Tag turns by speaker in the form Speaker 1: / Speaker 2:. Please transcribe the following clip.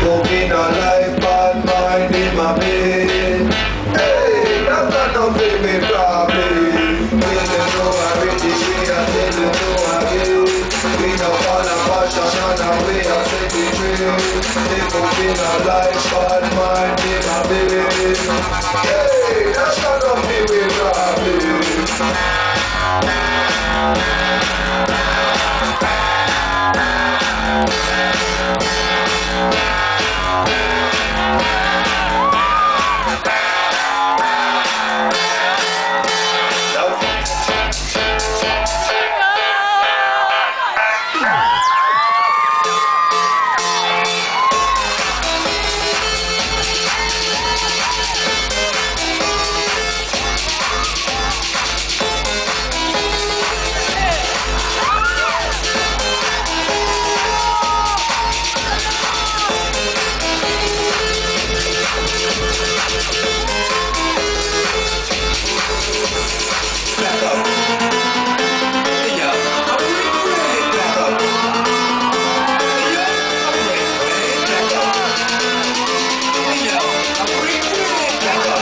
Speaker 1: Living a life, bad mind in my bed. Hey, that's not nothing me problem. We don't know already, we are still don't know again. We don't follow fashion and our way of setting dream. Living a life, bad mind in my bed. Hey, that's not nothing me problem.